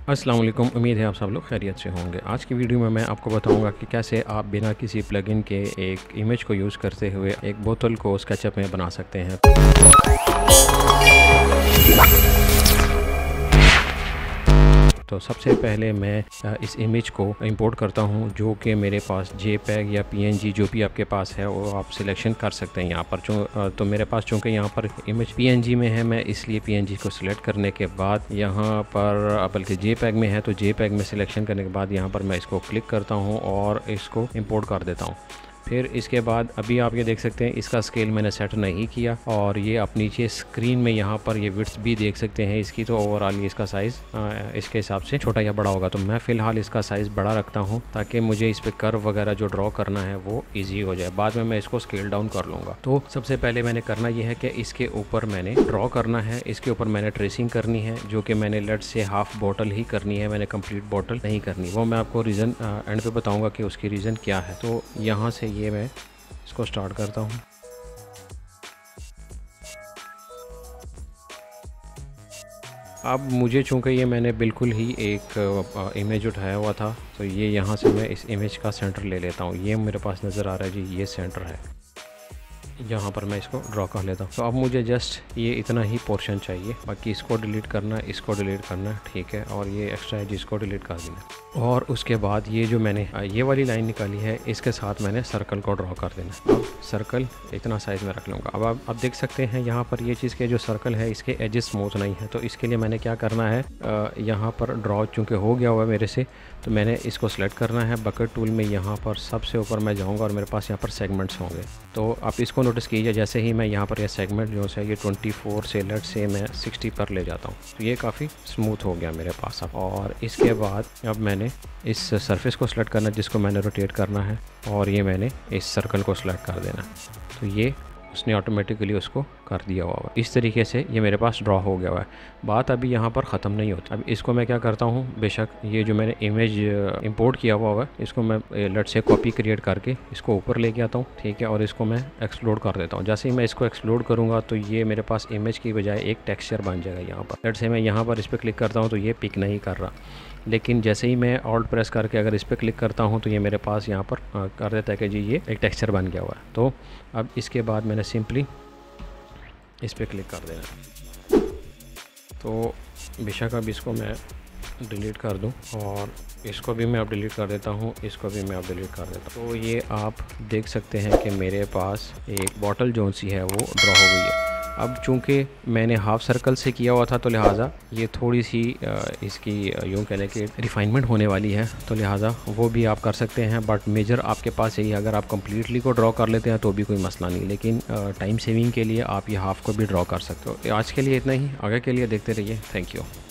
अस्सलाम वालेकुम। उम्मीद है आप सब लोग खैरियत से होंगे। आज की वीडियो में मैं आपको बताऊंगा कि कैसे आप बिना किसी प्लगइन के एक इमेज को यूज़ करते हुए एक बोतल को स्केचअप में बना सकते हैं। तो सबसे पहले मैं इस इमेज को इंपोर्ट करता हूं, जो कि मेरे पास JPEG या PNG जो भी आपके पास है वो आप सिलेक्शन कर सकते हैं यहाँ पर। तो मेरे पास चूँकि यहाँ पर इमेज PNG में है, मैं इसलिए PNG को सिलेक्ट करने के बाद यहाँ पर, बल्कि JPEG में है तो JPEG में सिलेक्शन करने के बाद यहाँ पर मैं इसको क्लिक करता हूँ और इसको इंपोर्ट कर देता हूँ। फिर इसके बाद अभी आप ये देख सकते हैं इसका स्केल मैंने सेट नहीं किया, और ये आप नीचे स्क्रीन में यहाँ पर ये विड्थ भी देख सकते हैं इसकी। तो ओवरऑल ये इसका साइज़ इसके हिसाब से छोटा या बड़ा होगा। तो मैं फ़िलहाल इसका साइज़ बड़ा रखता हूँ ताकि मुझे इस पर कर्व वगैरह जो ड्रॉ करना है वो ईजी हो जाए। बाद में मैं इसको स्केल डाउन कर लूँगा। तो सबसे पहले मैंने करना ये है कि इसके ऊपर मैंने ड्रॉ करना है, इसके ऊपर मैंने ट्रेसिंग करनी है, जो कि मैंने लेट से हाफ बॉटल ही करनी है, मैंने कंप्लीट बॉटल नहीं करनी। वो मैं आपको रीज़न एंड पे बताऊँगा कि उसकी रीज़न क्या है। तो यहाँ से ये मैं इसको स्टार्ट करता हूँ। अब मुझे चूँकि ये मैंने बिल्कुल ही एक इमेज उठाया हुआ था, तो ये यहाँ से मैं इस इमेज का सेंटर ले लेता हूँ। ये मेरे पास नज़र आ रहा है जी, ये सेंटर है। यहाँ पर मैं इसको ड्रॉ कर लेता हूँ। तो अब मुझे जस्ट ये इतना ही पोर्शन चाहिए, बाकी इसको डिलीट करना है, इसको डिलीट करना है, ठीक है। और ये एक्स्ट्रा है जिसको डिलीट कर देना। और उसके बाद ये जो मैंने ये वाली लाइन निकाली है, इसके साथ मैंने सर्कल को ड्रॉ कर देना। अब सर्कल इतना साइज़ में रख लूँगा। अब आप देख सकते हैं यहाँ पर ये चीज़ के जो सर्कल है इसके एजेस स्मूथ नहीं है। तो इसके लिए मैंने क्या करना है, यहाँ पर ड्रॉ चूँकि हो गया हुआ है मेरे से, तो मैंने इसको सेलेक्ट करना है। बकेट टूल में यहाँ पर सबसे ऊपर मैं जाऊँगा और मेरे पास यहाँ पर सेगमेंट्स होंगे। तो आप इसको नोटिस कीजिए, जैसे ही मैं यहाँ पर यह सेगमेंट जो है ये 24 से लेट से मैं 60 पर ले जाता हूँ, तो ये काफ़ी स्मूथ हो गया मेरे पास अब। और इसके बाद अब मैंने इस सरफेस को सिलेक्ट करना है जिसको मैंने रोटेट करना है, और ये मैंने इस सर्कल को सिलेक्ट कर देना। तो ये उसने ऑटोमेटिकली उसको कर दिया हुआ है। इस तरीके से ये मेरे पास ड्रॉ हो गया हुआ है। बात अभी यहाँ पर ख़त्म नहीं होती। अब इसको मैं क्या करता हूँ, बेशक ये जो मैंने इमेज इंपोर्ट किया हुआ है इसको मैं लेट से कॉपी क्रिएट करके इसको ऊपर लेके आता हूँ, ठीक है। और इसको मैं एक्सप्लोड कर देता हूँ। जैसे ही मैं इसको एक्सप्लोड करूँगा तो ये मेरे पास इमेज की बजाय एक टेक्सचर बन जाएगा यहाँ पर। लेट से मैं यहाँ पर इस पर क्लिक करता हूँ तो ये पिक नहीं कर रहा, लेकिन जैसे ही मैं ऑल्ट प्रेस करके अगर इस पर क्लिक करता हूँ तो ये मेरे पास यहाँ पर कर देता है कि जी ये एक टेक्सचर बन गया हुआ है। तो अब इसके बाद मैंने सिंपली इस पर क्लिक कर देना। तो बेशक अब इसको मैं डिलीट कर दूं, और इसको भी मैं अब डिलीट कर देता हूं, इसको भी मैं अब डिलीट कर देता हूं। तो ये आप देख सकते हैं कि मेरे पास एक बॉटल जोन सी है वो ड्रॉ हो गई है। अब चूँकि मैंने हाफ सर्कल से किया हुआ था तो लिहाजा ये थोड़ी सी इसकी यूँ कह लें कि रिफाइनमेंट होने वाली है, तो लिहाजा वो भी आप कर सकते हैं। बट मेजर आपके पास यही है, अगर आप कम्प्लीटली को ड्रॉ कर लेते हैं तो भी कोई मसला नहीं, लेकिन टाइम सेविंग के लिए आप ये हाफ़ को भी ड्रॉ कर सकते हो। आज के लिए इतना ही, आगे के लिए देखते रहिए। Thank you.